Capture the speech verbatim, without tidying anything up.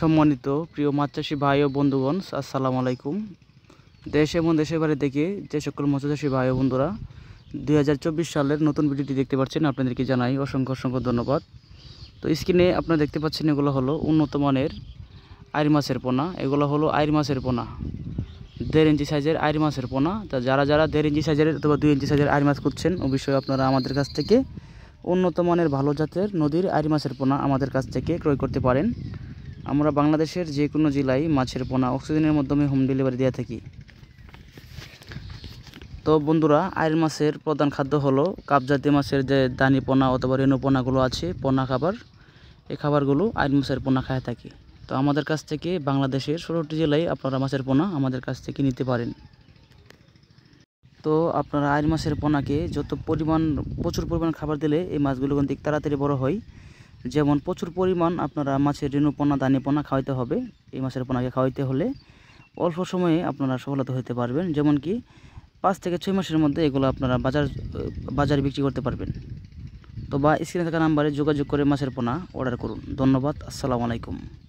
সম্মানিত প্রিয় মাছ চাষী ভাই ও বন্ধুগণ, আসসালামু আলাইকুম। দেশ এবং দেশের বাইরে থেকে যে সকল মাছ চাষী ভাই ও বন্ধুরা দুই হাজার চব্বিশ সালের নতুন ভিডিওটি দেখতে পাচ্ছেন, আপনাদেরকে জানাই অসংখ্য অসংখ্য ধন্যবাদ। তো স্ক্রিনে আপনারা দেখতে পাচ্ছেন এগুলো হলো উন্নত মানের আইর মাছের পোনা। এগুলো হলো আইর মাছের পোনা, দেড় ইঞ্চি সাইজের আইর মাছের পোনা। তা যারা যারা দেড় ইঞ্চি সাইজের অথবা দুই ইঞ্চি সাইজের আইর মাছ খুঁজছেন, অবশ্যই আপনারা আমাদের কাছ থেকে উন্নত মানের ভালো জাতের নদীর আইর মাছের পোনা আমাদের কাছ থেকে ক্রয় করতে পারেন। আমরা বাংলাদেশের যে কোনো জেলায় মাছের পোনা অক্সিজেনের মাধ্যমে হোম ডেলিভারি দিয়ে থাকি। তো বন্ধুরা, আইর মাছের প্রধান খাদ্য হলো কাপ জাতীয় মাছের যে দানি পোনা অথবা রেণু পোনাগুলো আছে, পোনা খাবার, এই খাবারগুলো আইর মাছের পোনা খায় থাকি। তো আমাদের কাছ থেকে বাংলাদেশের ষোলোটি জেলায় আপনারা মাছের পোনা আমাদের কাছ থেকে নিতে পারেন। তো আপনারা আইর মাছের পোনাকে যত পরিমাণ প্রচুর পরিমাণ খাবার দিলে এই মাছগুলো কিন্তু তাড়াতাড়ি বড় হয়। যেমন প্রচুর পরিমাণ আপনারা মাছের রেণু পোনা দানি পোনা খাওয়াইতে হবে। এই মাছের পোনাকে খাওয়াইতে হলে অল্প সময়ে আপনারা সফলতা হতে পারবেন। যেমন কি পাঁচ থেকে ছয় মাসের মধ্যে এগুলো আপনারা বাজার বাজারে বিক্রি করতে পারবেন। তো বা স্ক্রিনে থাকা নাম্বারে যোগাযোগ করে মাছের পোনা অর্ডার করুন। ধন্যবাদ। আসসালামু আলাইকুম।